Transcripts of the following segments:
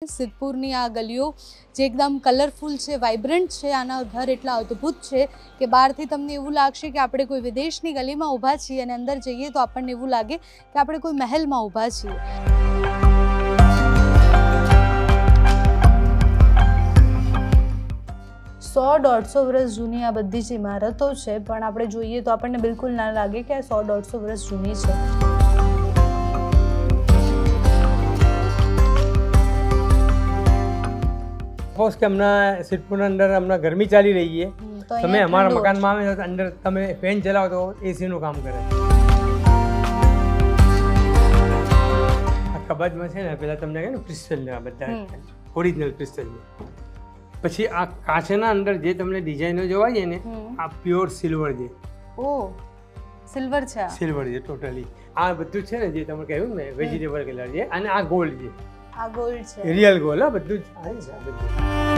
સિદ્ધપુરની આ ગલીઓ જે એકદમ કલરફુલ છે, વાઇબ્રન્ટ છે, આના ઘર એટલા અદ્ભુત છે કે બહારથી તમને એવું લાગશે કે આપણે કોઈ વિદેશની ગલીમાં ઊભા છીએ અને અંદર જઈએ તો આપણને એવું લાગે કે આપણે કોઈ મહેલમાં ઊભા છીએ. 100-150 વર્ષ જૂની આ બધી જ ઇમારતો છે, પણ આપણે જોઈએ તો આપણને બિલકુલ ના લાગે કે આ 100-150 વર્ષ જૂની છે. સપોઝ કે હમણાં સિદ્ધપુરના અંદર હમણાં ગરમી ચાલી રહી છે, તમે અમારા મકાનમાં આવે તો અંદર તમે ફેન ચલાવો તો એસીનું કામ કરે. આ કબાટમાં છે ને પહેલાં તમને કહે ને ક્રિસ્ટલના બધા ઓરિજિનલ ક્રિસ્ટલ. પછી આ કાચના અંદર જે તમને ડિઝાઇનો જોવા છે ને આ પ્યોર સિલ્વર છે. ઓહ, સિલ્વર છે. સિલ્વર છે ટોટલી. આ બધું છે ને જે તમે કહ્યું ને વેજીટેબલ કલર છે અને આ ગોલ્ડ છે. આ ગોલ્ડ છે, રિયલ ગોલ્ડ. હા, બધું જ આ બધું.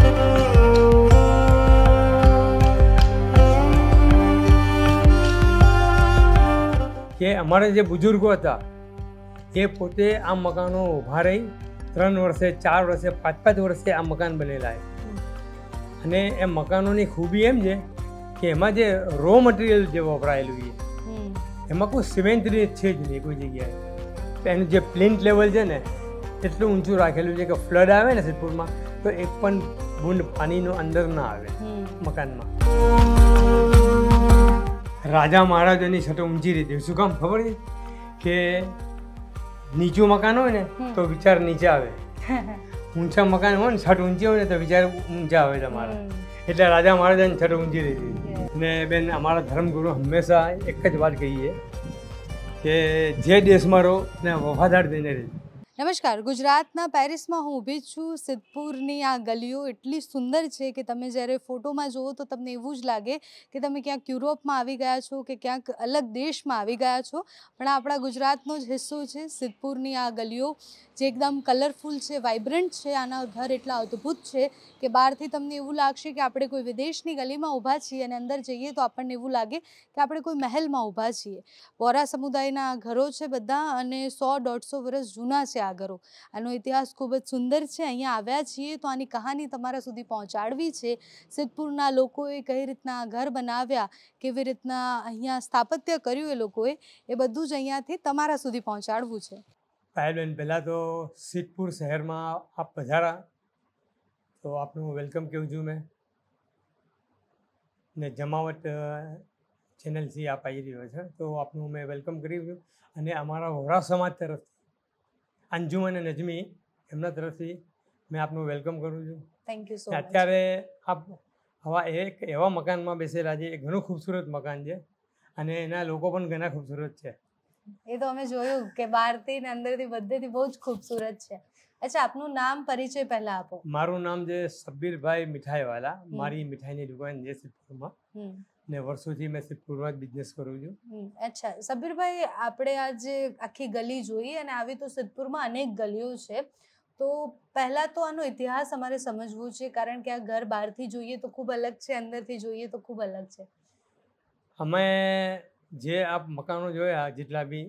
કે અમારા જે બુઝુર્ગો હતા એ પોતે આ મકાનો ઊભા રહી 3 વર્ષે 4 વર્ષે 5-5 વર્ષે આ મકાન બનેલા છે. અને એ મકાનોની ખૂબી એમ છે કે એમાં જે રો મટીરિયલ જે વપરાયેલું છે એમાં કોઈ સિમેન્ટ છે જ નહીં કોઈ જગ્યાએ. એનું જે પ્લિન્થ લેવલ છે ને એટલું ઊંચું રાખેલું છે કે ફ્લડ આવે ને સિદ્ધપુરમાં તો એક પણ બૂંદ પાણીનો અંદર ના આવે મકાનમાં. રાજા મહારાજાની છતો ઊંચી રીતે. શું કામ ખબર છે કે નીચું મકાન હોય ને તો વિચાર નીચે આવે, ઊંચા મકાન હોય ને છત ઊંચી હોય ને તો વિચાર ઊંચા આવે તમારા. એટલે રાજા મહારાજાની છત ઊંચી રહી. ને બેન, અમારા ધર્મગુરુ હંમેશા એક જ વાત કહીએ કે જે દેશમાં રહો ને વફાદાર થઈને રહેજો. નમસ્કાર, ગુજરાતના પેરિસમાં હું ઊભી છું. સિદ્ધપુરની આ ગલીઓ એટલી સુંદર છે કે તમે જ્યારે ફોટોમાં જુઓ તો તમને એવું જ લાગે કે તમે ક્યાંક યુરોપમાં આવી ગયા છો કે ક્યાંક અલગ દેશમાં આવી ગયા છો. પણ આપણા ગુજરાતનો જ હિસ્સો છે. સિદ્ધપુરની આ ગલીઓ જે એકદમ કલરફુલ છે, વાઇબ્રન્ટ છે, આના ઘર એટલા અદ્ભુત છે કે બહારથી તમને એવું લાગશે કે આપણે કોઈ વિદેશની ગલીમાં ઊભા છીએ અને અંદર જઈએ તો આપણને એવું લાગે કે આપણે કોઈ મહેલમાં ઊભા છીએ. વોરા સમુદાયના ઘરો છે બધા અને 100-150 વર્ષ જૂના છે આ ઘરો. આનો ઇતિહાસ ખૂબ જ સુંદર છે. અહીંયા આવ્યા છીએ તો આની કહાની તમારા સુધી પહોંચાડવી છે. સિદ્ધપુરના લોકોએ કઈ રીતના ઘર બનાવ્યા, કેવી રીતના અહીંયા સ્થાપત્ય કર્યું એ લોકોએ, એ બધું જ અહીંયાથી તમારા સુધી પહોંચાડવું છે. પાયલબેન, પહેલાં તો સિદ્ધપુર શહેરમાં આપ પધારા તો આપનું વેલકમ કહું છું મેં. ને જમાવટ ચેનલથી આપ આવી રહ્યો છે તો આપનું મેં વેલકમ કર્યું છું. અને અમારા વોરા સમાજ તરફથી અંજુમન નજમી એમના તરફથી મેં આપનું વેલકમ કરું છું. Thank you so much. અત્યારે આપ હવા એક એવા મકાનમાં બેસેલા છે, એ ઘણું ખૂબસૂરત મકાન છે અને એના લોકો પણ ઘણા ખૂબસૂરત છે. એ તો અમે જોયું કે બહારથી ને અંદરથી બધેથી બહુ જ ખૂબસૂરત છે. અચ્છા, આપનું નામ, પરિચય પહેલા આપો. મારું નામ છે સબ્બીરભાઈ મીઠાઈવાલા. મારી મીઠાઈની દુકાન છે સિદ્ધપુરમાં ને વર્ષોથી મેં સિદ્ધપુરમાં જ બિઝનેસ કરું છું. અચ્છા સબ્બીરભાઈ, આપણે આજે આખી ગલી જોઈ અને આવી તો સિદ્ધપુરમાં અનેક ગલીઓ છે, તો પહેલા તો આનો ઇતિહાસ અમારે સમજવો છે કારણ કે આ ઘર બહારથી જોઈએ તો ખૂબ અલગ છે, અંદરથી જોઈએ તો ખૂબ અલગ છે. અમે જે આપ મકાનો જોયા જેટલા બી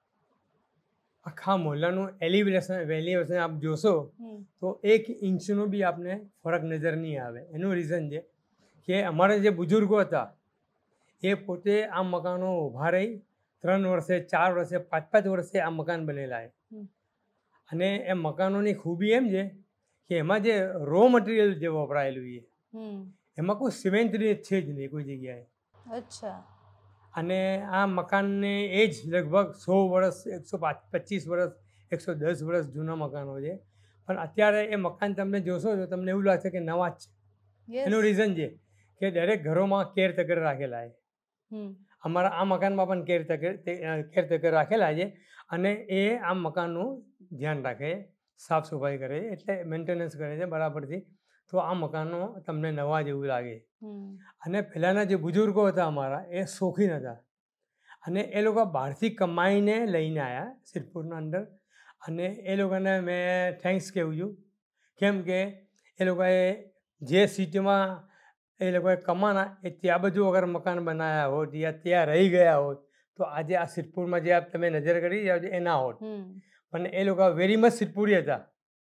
આખા મોહલ્લાનું વેલ્યુએશન આપ જોશો તો 1 ઇંચનો બી આપને ફરક નજર નહીં આવે. એનું રીઝન છે કે અમારા જે બુઝુર્ગો હતા એ પોતે આ મકાનો ઊભા રહી 3 વર્ષે 4 વર્ષે 5-5 વર્ષે આ મકાન બનેલા છે. અને એ મકાનોની ખૂબી એમ છે કે એમાં જે રો મટીરિયલ જે વપરાયેલું છે એમાં કોઈ સિમેન્ટ છે જ નહીં કોઈ જગ્યાએ. અચ્છા. અને આ મકાનને એ જ લગભગ 100 વર્ષ 125 વર્ષ 110 વર્ષ જૂના મકાનો છે. પણ અત્યારે એ મકાન તમે જોશો તો તમને એવું લાગશે કે નવા જ છે. એનું રીઝન છે કે દરેક ઘરોમાં કેરટેકર રાખેલા છે. અમારા આ મકાનમાં પણ કેરટેકર રાખેલા છે અને એ આ મકાનનું ધ્યાન રાખે, સાફ સફાઈ કરે, એટલે મેન્ટેનન્સ કરે છે બરાબરથી. તો આ મકાનો તમને નવા જેવું લાગે. અને પહેલાંના જે બુઝુર્ગો હતા અમારા એ શોખીન હતા અને એ લોકો બહારથી કમાઈને લઈને આવ્યા સિદ્ધપુરના અંદર. અને એ લોકોને મેં થેન્ક્સ કહેવું છું કેમ કે એ લોકોએ જે સિટીમાં એ લોકોએ કમાના એ ત્યાં બધું અગર મકાન બનાવ્યા હોત યા ત્યાં રહી ગયા હોત તો આજે આ સિદ્ધપુરમાં જે આપ તમે નજર કરી જાવ એ ના હોત. પણ એ લોકો વેરી મચ સિદ્ધપુરી હતા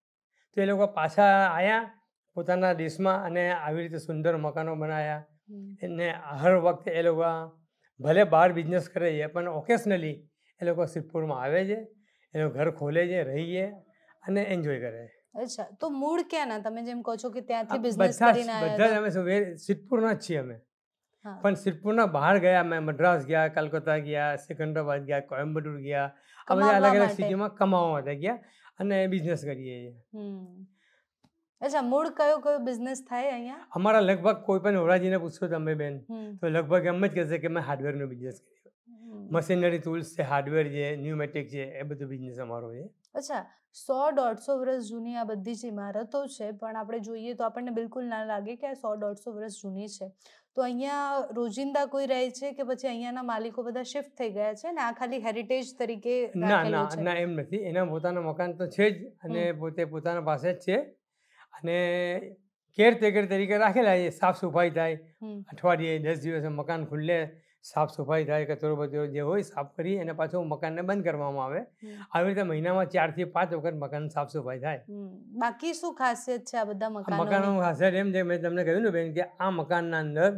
તો એ લોકો પાછા આવ્યા પોતાના દેશમાં અને આવી રીતે સુંદર મકાનો બનાવ્યા. અને હર વખતે એ લોકો ભલે બહાર બિઝનેસ કરે છે પણ ઓકેશનલી એ લોકો સિદ્ધપુરમાં આવે છે, એ લોકો ઘર ખોલે છે, રહી છે અને એન્જોય કરે છે. અચ્છા, તો મૂળ ક્યાંના? તમે જેમ કહો છો કે ત્યાંથી આ બિઝનેસ બધા કરીને જ આવ્યા અમે સિદ્ધપુરના જ છીએ અમે. હા. પણ સિદ્ધપુરના બહાર ગયા, અમે મદ્રાસ ગયા, કલકત્તા ગયા, સિકંદરાબાદ ગયા, કોયમ્બટુર ગયા, આ બધા કમાવવા અલગ અલગ માટે. સિટીમાં કમાવા માટે ગયા અને બિઝનેસ કરીએ છીએ. અચ્છા, મૂળ કયો બિઝનેસ થાય અહીંયા? અમારા લગભગ કોઈ પણ ઓરાજીને પૂછશો તમે બેન હમ. તો લગભગ એમ જ કહેશે કે મેં હાર્ડવેરનો બિઝનેસ કર્યો. મશીનરી ટૂલ્સ છે, હાર્ડવેર છે, ન્યુમેટિક છે, એ બધું બિઝનેસ અમારો છે. અચ્છા, 100-150 વર્ષ જૂની આ બધી જ ઇમારતો છે, પણ આપણે જોઈએ તો આપણને બિલકુલ ના લાગે કે આ 100-150 વર્ષ જૂની છે. તો અહીંયા રોજિંદા કોઈ રહે છે કે પછી અહીંયાના માલિકો બધા શિફ્ટ થઈ ગયા છે ને આ ખાલી હેરિટેજ તરીકે ના રાખેલું ના છે? ના, એમ નથી. એના પોતાના મકાન તો છે જ અને પોતે પોતાના પાસે જ છે અને કેરટેકર તરીકે રાખેલા છે. સાફ સફાઈ થાય, અઠવાડિયે 10 દિવસે મકાન ખુલ્લે, સાફ સફાઈ થાય, કચરો બચરો જે હોય સાફ કરી અને પાછું મકાનને બંધ કરવામાં આવે. આવી રીતે મહિનામાં 4 થી 5 વખત મકાન સાફ સફાઈ થાય. બાકી શું ખાસિયત છે આ બધા મકાનોની? મકાનોની ખાસિયત એમ છે, મેં તમને કહ્યું ને બેન, કે આ મકાનના અંદર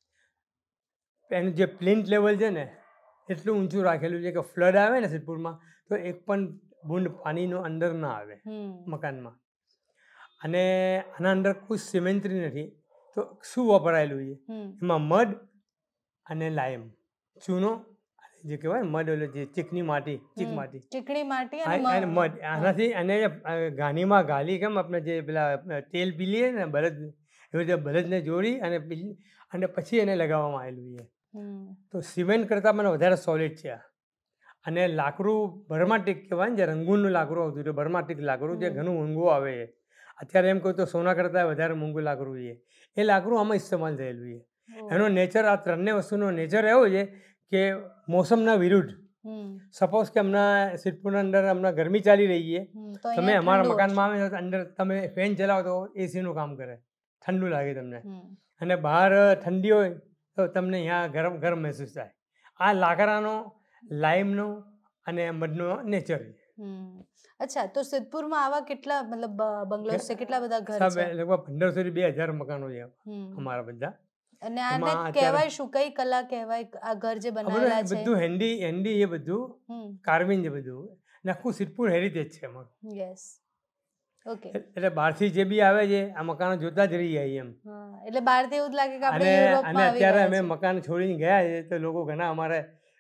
એનું જે પ્લિન્થ લેવલ છે ને એટલું ઊંચું રાખેલું છે કે ફ્લડ આવે ને સિદ્ધપુરમાં તો એક પણ બૂંદ પાણીનો અંદર ના આવે મકાનમાં. અને આના અંદર કોઈ સિમેન્ટ્રી નથી. તો શું વપરાયેલું છે? એમાં મડ અને લાઈમ, ચૂનો, જે કહેવાય મડ, એટલે જે ચીકણી માટી, ચીકણી માટી અને મડ, આનાથી અને ઘાનીમાં ગાલી, કેમ આપણે જે પેલા તેલ પીલીએ ને બળદ, એવી રીતે બળદને જોડી અને પછી એને લગાવવામાં આવેલું છે. તો સિમેન્ટ કરતાં પણ વધારે સોલિડ છે આ. અને લાકડું બર્માટિક કહેવાય ને, જે રંગૂનનું લાકડું આવતું હતું, બર્માટિક લાકડું જે ઘણું મોંઘું આવે છે. અત્યારે એમ કહું તો સોના કરતાં વધારે મોંઘું લાકડું છે. એ લાકડું આમાં ઇસ્તેમાલ થયેલું છે. એનો નેચર, આ ત્રણેય વસ્તુનો નેચર એવો છે કે મોસમના વિરુદ્ધ. સપોઝ કે હમણાં સિદ્ધપુરના અંદર હમણાં ગરમી ચાલી રહી છે, તમે અમારા મકાનમાં આવે તો અંદર તમે ફેન ચલાવો તો એસીનું કામ કરે, ઠંડુ લાગે તમને. અને બહાર ઠંડી હોય તો તમને અહીંયા ગરમ ગરમ મહેસૂસ થાય. આ લાકડાનો, લાઈમનો અને મડનો નેચર છે. અચ્છા, તો સિદ્ધપુરમાં આવા કેટલા મતલબ બંગલોઝ છે, કેટલા બધા ઘર છે? લગભગ 1500 થી 2000 મકાનો છે અમારા બધા. અને આને કહેવાય શું, કઈ કલા કહેવાય આ ઘર જે બનાવેલા છે? બધું હેન્ડી છે, બધું કાર્વિંગ છે, બધું આખું સિદ્ધપુર હેરિટેજ છે અમારું. Yes, okay. એટલે બહારથી જે બી આવે છે આ મકાનો જોતા જ રહી જાય એમ. એટલે બહારથી એવું જ લાગે કે આપણે યુરોપમાં આવી ગયા. અત્યારે અમે મકાન છોડીને ગયા છે તો લોકો ઘણા અમારે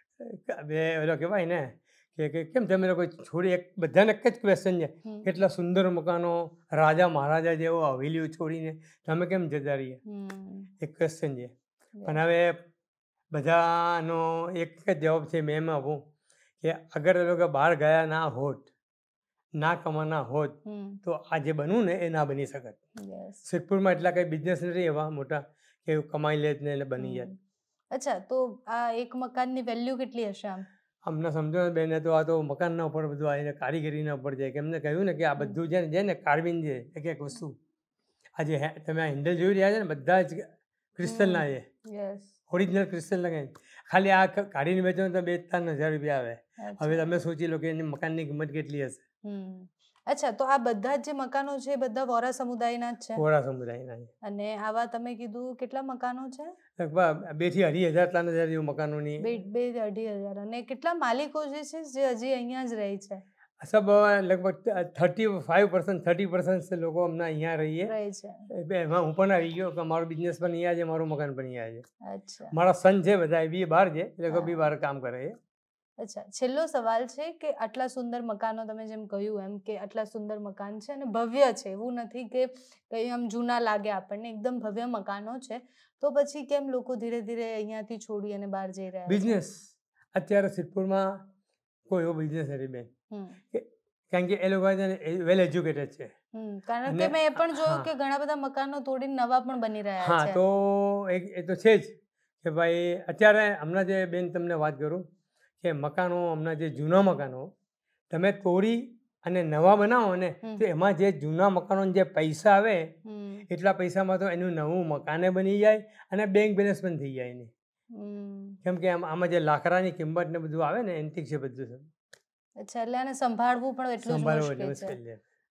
ઓલો કહેવાય ને કે કેમ તમે લોકો છોડી, બધાને એક જ ક્વેશ્ચન છે, કેટલા સુંદર મકાનો, રાજા મહારાજા જેવો હવેલીઓ છોડીને તમે કેમ જતા રહીએ, એક ક્વેશ્ચન છે. પણ હવે બધાનો એક જ જવાબ છે મેં એમાં આપું કે અગર એ લોકો બહાર ગયા ના હોત, ના કમાના હોત તો આ જે બનવું ને એ ના બની શકત. સિદ્ધપુરમાં એટલા કંઈ બિઝનેસ નથી એવા મોટા કે કમાઈ લે ને એટલે બની જાય. અચ્છા, તો આ એક મકાનની વેલ્યુ કેટલી હશે આમ? અમને સમજો ને બેન, તો આ તો મકાનના ઉપર બધું આવીને કારીગરીના ઉપર છે. કે એમને કહ્યું ને કે આ બધું છે ને કાર્વિંગ છે, એક એક વસ્તુ. આ જે તમે આ હેન્ડલ જોઈ રહ્યા છે ને, બધા જ ક્રિસ્ટલના છે, ઓરિજિનલ ક્રિસ્ટલ લગાવીને. ખાલી આ કાઢીને વેચો તો 2-3 હજાર રૂપિયા આવે. હવે તમે સોચી લો કે એની મકાનની કિંમત કેટલી હશે. અચ્છા, તો આ બધા જ જે મકાનો છે એ બધા વોરા સમુદાયના જ છે? વોરા સમુદાયના છે. અને આવા તમે કીધું કેટલા મકાનો છે? લગભગ 2 થી 2.5 હજાર 3 હજાર જેવું મકાનોની. 2-2.5 હજાર. અને કેટલા માલિકો જે છે જે હજી અહીંયા જ રહે છે? સબ લગભગ 35% 30% લોકો અમને અહીંયા રહીએ. એમાં હું પણ આવી ગયો કે મારો બિઝનેસ પણ અહીંયા છે, મારું મકાન પણ અહીંયા છે. મારા સન છે બધા એ બી બહાર છે, એ લોકો બી બહાર કામ કરે છે. અચ્છા, છેલ્લો સવાલ છે કે આટલા સુંદર મકાનો, તમે જેમ કહ્યું એમ કે આટલા સુંદર મકાન છે અને ભવ્ય છે, એવું નથી કે કંઈ આમ જૂના લાગે આપણને, એકદમ ભવ્ય મકાનો છે, તો પછી કેમ લોકો ધીરે ધીરે અહીંયાથી છોડી અને બહાર જઈ રહ્યા છે? બિઝનેસ અત્યારે સિદ્ધપુરમાં કોઈ એવો બિઝનેસ નથી બેન, કારણ કે એ લોકો વેલ એજ્યુકેટેડ છે. કારણ કે મેં એ પણ જોયું કે ઘણા બધા મકાનો તોડીને નવા પણ બની રહ્યા છે. હા, તો એ તો છે જ કે ભાઈ અત્યારે હમણાં જે બેન તમને વાત કરું કે મકાનો, હમણાં જે જૂના મકાનો તમે તોડી અને નવા બનાવો ને તો એમાં જે જૂના મકાનો જે પૈસા આવે એટલા પૈસામાં તો એનું નવું મકાને બની જાય અને બેંક બેલેન્સ પણ થઈ જાય ને. કેમ કે આમાં જે લાકડાની કિંમત ને બધું આવે ને, એન્ટિક છે બધું. અચ્છા, એટલે આને સંભાળવું પણ એટલું જ મુશ્કેલ છે.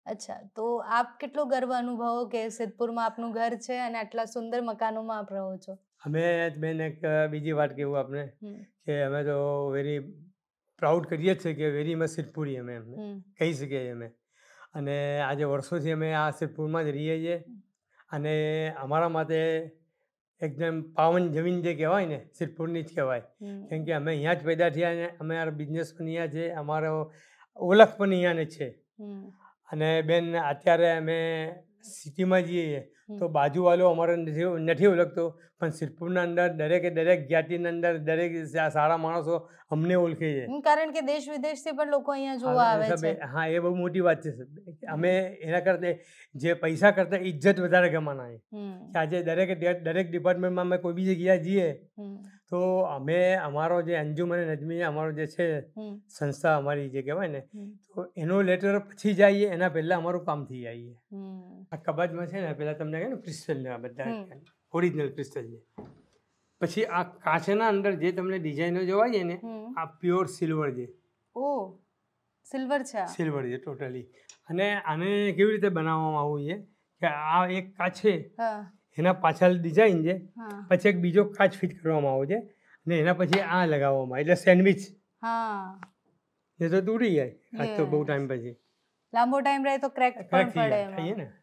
અચ્છા, તો આપ કેટલો ગર્વ અનુભવો કે સિદ્ધપુરમાં આપનું ઘર છે અને આટલા સુંદર મકાનોમાં આપ રહો છો? અમે બેન એક બીજી વાત કહેવું આપણે હમ, કે અમે તો વેરી પ્રાઉડ કરીએ જ છીએ કે વેરી મચ સિદ્ધપુરી અમે એમને હમ, કહી શકીએ અમે. અને આજે વર્ષોથી અમે આ સિદ્ધપુરમાં જ રહીએ છીએ. અને અમારા માટે એકદમ પાવન જમીન જે કહેવાય ને સિદ્ધપુરની જ કહેવાય. કેમ હમ, કે અમે અહીંયા જ પેદા થયા ને અમારો બિઝનેસ પણ અહીંયા છે, અમારો ઓળખ પણ અહીંયાને છે. હમ, અને બેન અત્યારે અમે સિટીમાં જઈએ હમ, તો બાજુવાળો અમારો નથી ઓળખતો, પણ સિદ્ધપુરના અંદર દરેકે દરેક જ્ઞાતિના અંદર દરેક સારા માણસો અમને ઓળખે છે. કારણ કે દેશ વિદેશથી પણ લોકો અહીંયા જોવા આવે છે. હા, એ બહુ મોટી વાત છે સાહેબ. અમે એના કરતા જે પૈસા કરતાં ઇજ્જત વધારે ગમાના છે. હમ, કે આજે દરેક ડિપાર્ટમેન્ટમાં અમે કોઈ બી જગ્યાએ જઈએ હમ, તો અમે અમારો જે અંજુમન નજમી અમારો જે છે હમ, સંસ્થા અમારી જે કહેવાય ને, હમ, તો એનો લેટર પછી જઈએ એના પહેલાં અમારું કામ થઈ જાય. હમ, આ કબાટમાં છે ને પહેલાં તમને કહે ને ક્રિસ્ટલ આ બધા હમ. ઓરિજિનલ ક્રિસ્ટલ છે. પછી આ કાચના અંદર જે તમને ડિઝાઇનો જોવા છે ને, હમ. આ પ્યોર સિલ્વર છે. ઓ, સિલ્વર છે આ? સિલ્વર છે ટોટલી. અને આને કેવી રીતે બનાવવામાં આવ્યું છે કે આ એક કાચ છે, હા, એના પાછળ ડિઝાઇન છે, હા, પછી એક બીજો કાચ ફિટ કરવામાં આવ્યો છે અને એના પછી આ લગાવવામાં એટલે સેન્ડવિચ. હા. એ તો તૂટી જાય કાચ તો બહુ Yes. ટાઈમ પછી લાંબો ટાઈમ રહે તો ક્રેક પણ ક્રેક થઈ પડે જાય થઈએ એમાં. ને.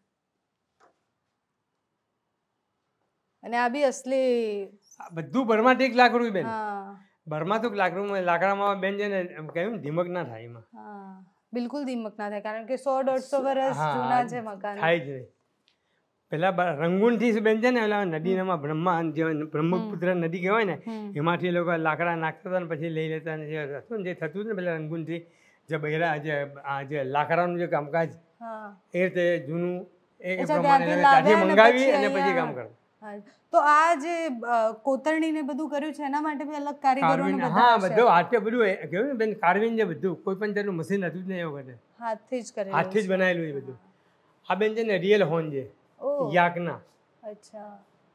અને આ બી અસલી. આ બધું બર્માટિક લાકડું બેન. હા, બર્માટિક લાકડામાં બેન છે ને એમ કહ્યું ને ધીમક ના થાય એમાં. હા, બિલકુલ દીમક ના થાય કારણ કે 100-150 વર્ષ હા, જૂના છે મકાન. થાય જ નહીં. પેલા રંગૂનથી બેન છે ને પેલા નદીમાં બ્રહ્મપુત્ર નદી કહેવાય ને, હમ, એમાંથી લોકો લાકડા નાખતા હતા ને પછી લઈ લેતા ને જે હતું ને જે થતું ને પેલા રંગૂનથી જે બૈરા જે લાકડાનું જે કામકાજ હા. એ રીતે જૂનું એ અચ્છા, પ્રમાણે ત્યાંથી ત્યાંથી લાવ્યા અને મંગાવી પછી અને પછી અહીંયા- કામ કરતા. હા. તો આ જે કોતરણી ને બધું કર્યું છે એના માટે બી અલગ કારીગરો કાર્વિંગ, બધા હા, હશે. બધું હાથે બધું કહેવાય ને બેન કાર્વિંગ છે બધું. કોઈ પણ તેનું મશીન હતું જ નહીં એ વખતે. હાથથી જ કરેલું હાથથી જ છે. બનાવેલું એ બધું. આ બેન છે ને રિયલ હોર્ન છે ઓહ, યાકના. અચ્છા.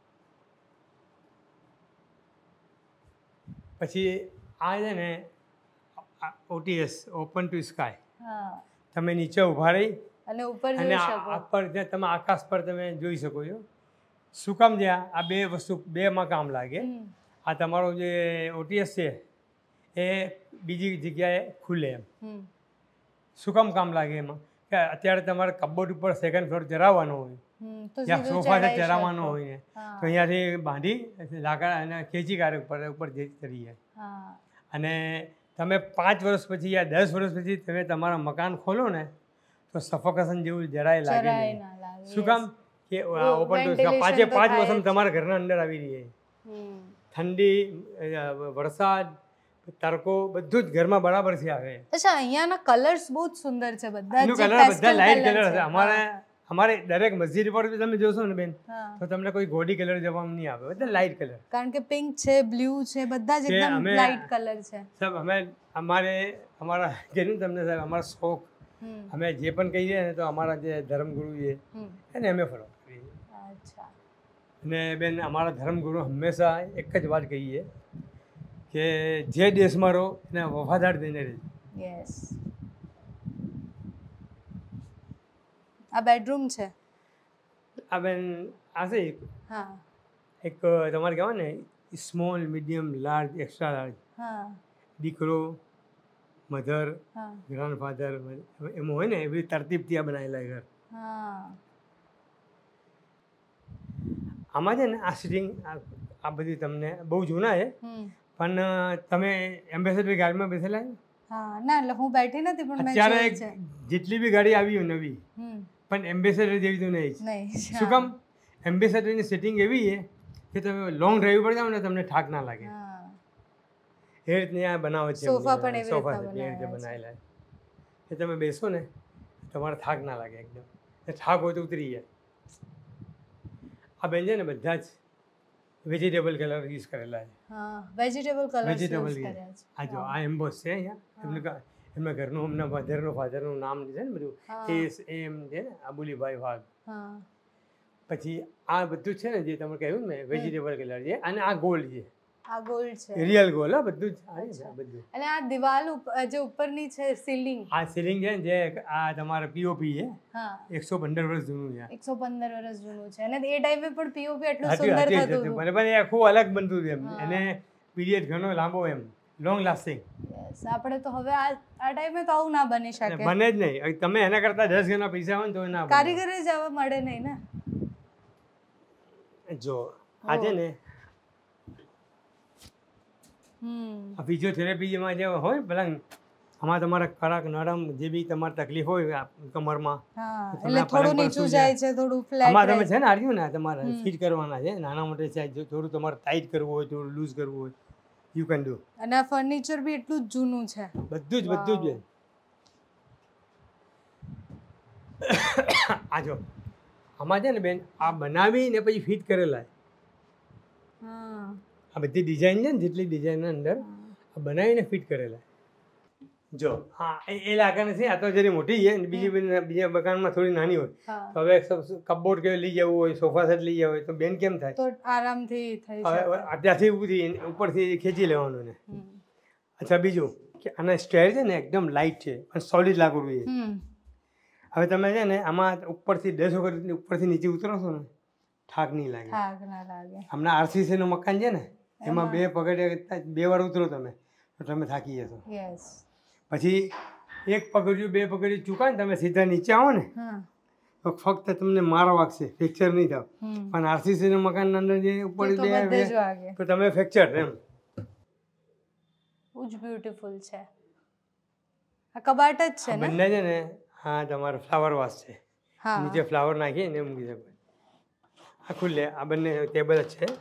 પછી આ છે ને OTS ઓપન ટુ સ્કાય. હા, તમે નીચે ઊભા રહી અને ઉપર અને જોઈ શકો. આ પર જે તમે આકાશ પર તમે જોઈ શકો છો. શું કામ છે આ બે વસ્તુ બેમાં કામ લાગે. હમ, આ તમારો જે OTS છે એ બીજી જગ્યાએ ખુલે એમ. હમ, શું કામ લાગે એમાં કે અત્યારે તમારે કબોર્ડ ઉપર સેકન્ડ ફ્લોર ચડાવવાનો હોય, હમ, તો યા સીધું સોફા ચડાઈ ચડાવવાનો શકો. હોય ને, હા, તો અહીંયાથી બાંધી લાકડા અને ખેંચી કાઢે ઉપર જે ચડી જાય. હા, અને તમે 5 વર્ષ પછી યા 10 વર્ષ પછી તમે તમારા મકાન ખોલો ને તો સફોકેશન જેવું જરાય લાગે જરાય નહીં. ના લાગે. શું yes. કામ કે ઓપન ટુ ventilation પાંચે તો 5 થાય મોસમ જ. તમારા ઘરના અંદર આવી રહી છે. હમ, ઠંડી, વરસાદ, તડકો બધું જ ઘરમાં બરાબર છે આવે. અચ્છા, અહીંયાના કલર્સ બહુ જ સુંદર છે બધા. એનું જે કલર બધા pastel લાઇટ colour કલર છે. હા, અમારે દરેક મસ્જિદ પર બી તમે જોશો ને બેન હા. તો તમને કોઈ ગોડી કલર જવામાં નહીં આવે, બધા લાઇટ કલર. કારણ કે પિંક છે, બ્લુ છે, બધા જ કે એકદમ અમે- લાઇટ કલર છે. સાહેબ અમારા કીધું તમને સાહેબ અમારા શોખ હમ, અમે જે પણ કહીએ ને તો અમારા જે ધર્મગુરુ છે હમ, એને અમે ફોલો કરીએ. અચ્છા. અને બેન અમારા ધર્મગુરુ હંમેશા એક જ વાત કહીએ કે જે દેશમાં રહો એને વફાદાર થઈને રહેજો. યસ. આ બેડરૂમ છે. આ બેન આ છે હા, એક તમારે કહેવાય ને small, medium, large, extra large. હા, દીકરો, મધર, હા, ગ્રાન્ડફાધર એમ હોય ને એવી તરતીબથી આ બનાવેલા ઘર. હા. આમાં છે ને આ સિટિંગ આ બધી તમને બહુ જૂના છે, હમ, પણ તમે એમ્બેસેડર ગાડીમાં બેસેલા છો? હા. ના, એટલે હું બેઠી નથી પણ મેં અત્યારે જોઈ છે. જેટલી બી ગાડી આવી હોય નવી, હમ, પણ એમ્બેસેડર જેવી તો નહીં જ. નહીં. શું કામ? એમ્બેસેડરની સેટિંગ એવી છે કે તમે લોંગ ડ્રાઈવ પર જાઓ ને તમને થાક ના લાગે. હા. એ રીતની આ બનાવટ છે. સોફા પણ એવી સોફા રીતના છે, એ રીતે બનાવ્યા છે. બનાવેલા છે. એ તમે બેસો ને તમારે થાક ના લાગે એકદમ. એ થાક હોય તો ઉતરી જાય. આ બેન છે ને બધા જ વેજીટેબલ કલર યુઝ કરેલા છે. હા, વેજીટેબલ કલર્સ વેજીટેબલ યુઝ કર્યા છે. આ જો આ એમ્બોસ છે અહીંયા એમના ઘરનું એમના મધરનું ફાધરનું નામ છે ને બધું હા. એમ છે ને આબુલીભાઈ વાઘ. હા, પછી આ બધું છે ને જે તમે કહ્યું ને વેજીટેબલ કલર છે અને આ ગોલ્ડ છે. આ ગોલ્ડ છે રિયલ ગોલ્ડ હા બધું જ બધું. અને આ દિવાલ જે ઉપરની છે સીલિંગ આ સીલિંગ છે ને જે આ તમારે પીઓપી છે હા 115 વર્ષ જૂનું છે. 115 વર્ષ જૂનું છે અને એ ટાઈમે પણ પીઓપી એટલું હતું સુંદર હતું થતું હતું હતું. બરાબર એ આખું અલગ બનતું હતું એમ એને પીરિયડ ઘણો લાંબો એમ લોંગ લાસ્ટિંગ. યસ આપણે તો હવે આ ટાઈમે તો આવું ના બની શકે. બને જ નહીં. તમે એના કરતાં 10 ગણા પૈસા હોય ને તો ના બને. કારીગર જ આવા મળે નહીં ને. જો આ છે ને આ ફિઝિયોથેરાપીમાં જે હોય પેલા આમાં તમારા કડક નરમ જે બી તમારી તકલીફ હોય કમરમાં એટલે થોડું નીચું જાય છે થોડું ફ્લેટ આમાં તમે છે ને આર્યું ને તમારે ફિટ કરવાના છે નાના મોટે સાઈઝ જો થોડું તમારે ટાઈટ કરવું હોય થોડું લૂઝ કરવું હોય યુ કેન ડુ. અને આ ફર્નિચર બી એટલું જ જૂનું છે બધું જ જ. આ જો આમાં છે ને બેન આ બનાવીને પછી ફિટ કરેલા આ બધી ડિઝાઇન છે ને જેટલી ડિઝાઇનના અંદર આ બનાવીને ફિટ કરેલા. જો હા એ લાગે છે આ તો જરી મોટી છે બીજા મકાનમાં થોડી નાની હોય તો હવે કપબોર્ડ કે લઈ જવું હોય સોફા સેટ લઈ જવું હોય તો બેન કેમ થાય તો આરામથી થઈ શકે. ત્યાંથી ઉપરથી ખેંચી લેવાનું ને. અચ્છા બીજું કે આના સ્ટેર છે ને એકદમ લાઇટ છે અને સોલિડ લાકડું છે. હવે તમે છે ને આમાં ઉપરથી 10 વખત ઉપરથી નીચે ઉતરો છો ને થાક નહીં લાગે. હમણાં આરસીસી નું મકાન છે ને એમાં 2 પગથિયા 2 વાર ઉતરો તમે તો તમે થાકી જશો. પછી 1 પગથિયું 2 પગથિયું ચૂકા ને તમે સીધા નીચે આવો ને તો ફક્ત તમને મારો વાગશે ફ્રેક્ચર નહીં થાવ. પણ આરસીસી નું મકાન અંદર જે ઉપર તો તમે ફ્રેક્ચર એમ. બહુ જ બ્યુટીફુલ છે. આ કબાટ જ છે ને બંને છે ને હા તમારો ફ્લાવર વાસ છે નીચે ફ્લાવર નાખી ને મૂકી શકો. આ ખુલ્લે આ બંને ટેબલ જ છે.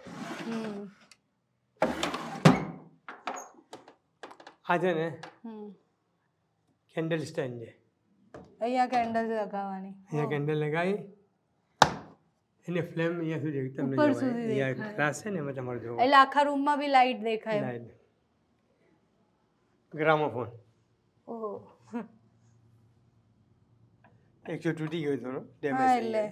આ છે ને કેન્ડલ સ્ટેન્ડ છે. અહીંયા કેન્ડલ લગાવવાની અહીંયા કેન્ડલ લગાવી એને ફ્લેમ અહીંયા સુધી તમને અહીંયા ગ્લાસ છે ને એમાં તમારે જોવો એટલે આખા રૂમમાં બી લાઇટ દેખાય. ગ્રામોફોન ઓહો એકચ્યુઅલી તૂટી ગયો થોડો ડેમેજ એટલે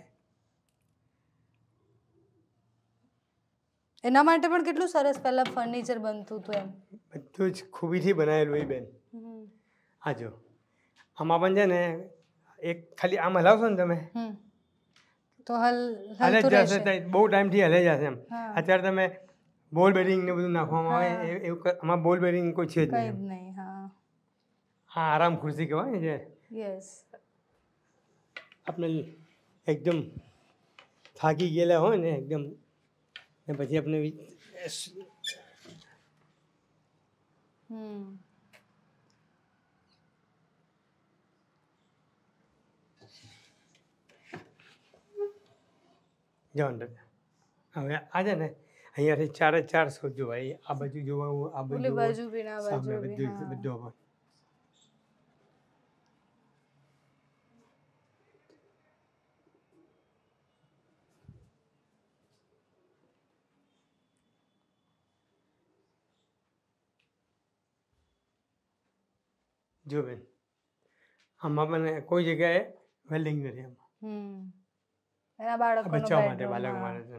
એના માટે પણ કેટલું સરસ પહેલા ફર્નિચર બનતું હતું એમ બધું જ ખૂબીથી બનાવેલું હોય બેન. આ જો આમાં પણ છે ને એક ખાલી આમ હલાવશો ને તમે તો હલે જ જશે બહુ ટાઈમથી હલે જશે એમ. અત્યારે તમે બોલ બેરિંગ ને બધું નાખવામાં આવે એવું આમાં બોલ બેરિંગ કોઈ છે જ નહીં. હા આરામ ખુરશી કહેવાય ને જે આપણે એકદમ થાકી ગયેલા હોય ને એકદમ ને પછી આપણે જવાનું હવે આ છે ને અહીંયાથી 4 જ 4 શોધજો ભાઈ આ બાજુ જોવા આ બાજુ બધું જો બેન આમાં મને કોઈ જગ્યાએ વેલ્ડિંગ નથી આમાં બચ્ચાઓ માટે બાળક માટે.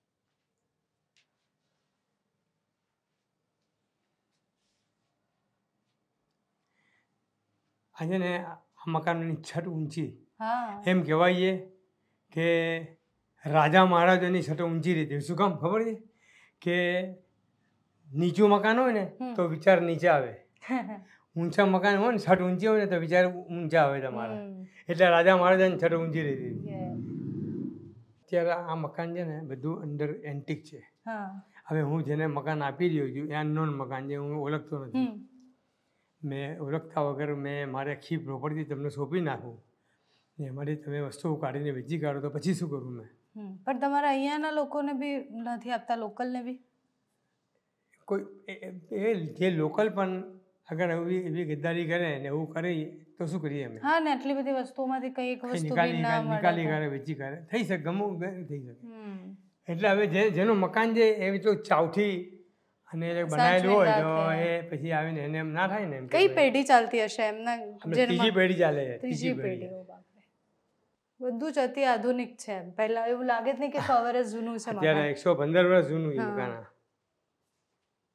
આજે ને આ મકાનની છત ઊંચી એમ કહેવાય છે કે રાજા મહારાજાની છત ઊંચી રીતે શું કામ ખબર છે કે નીચું મકાન હોય ને તો વિચાર નીચે આવે ઊંચા મકાન હોય ને છત ઊંચી હોય ને તો વિચાર ઊંચા આવે તમારા એટલે રાજા મહારાજાની છત ઊંચી રહેતી. અત્યારે આ મકાન છે ને બધું અંદર એન્ટિક છે. હવે હું જેને મકાન આપી રહ્યો છું એ અનનોન મકાન છે હું ઓળખતો નથી. મેં ઓળખતા વગર મેં મારે આખી પ્રોપર્ટી તમને સોંપી નાખું ને એમાંથી તમે વસ્તુઓ કાઢીને વેચી કાઢો તો પછી શું કરું મેં. પણ તમારા અહીંયાના લોકોને બી નથી આપતા લોકલને બી કોઈ એ જે લોકલ પણ અગર એવી ગદ્દારી કરે ને એવું કરે તો શું કરીએ અમે. હા ને આટલી બધી વસ્તુઓમાંથી કંઈ એક વસ્તુ નિકાલી કરે વેચી કરે થઈ શકે ગમું થઈ શકે. એટલે હવે જેનું મકાન છે એ તો ચાવથી અને બનાવેલું હોય તો એ પછી આવીને એને એમ ના થાય ને. કઈ પેઢી ચાલતી હશે એમના? ત્રીજી પેઢી ચાલે. ત્રીજી પેઢી. બધું જ અતિ આધુનિક છે. પહેલા એવું લાગે જ નહીં કે 100 વર્ષ જૂનું છે. અત્યારે 115 વર્ષ જૂનું મકાન.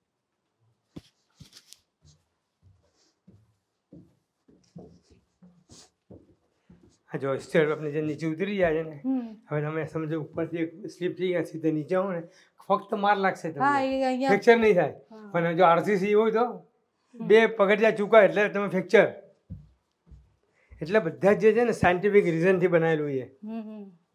આ જો સ્ટેર આપણે જે નીચે ઉતરી જાય છે ને, હમ. હવે તમે સમજો ઉપરથી સ્લીપ થઈ ગયા સીધે નીચે આવો ને, ફક્ત માર લાગશે હા તમને, એ અહીંયા ફ્રેક્ચર નહીં થાય. હા. પણ જો આરસીસી હોય તો 2 પગથિયા ચૂકા એટલે તમે ફ્રેક્ચર. એટલે બધા જે છે ને સાયન્ટિફિક રીઝનથી બનાવેલું છે. હમ, હમ.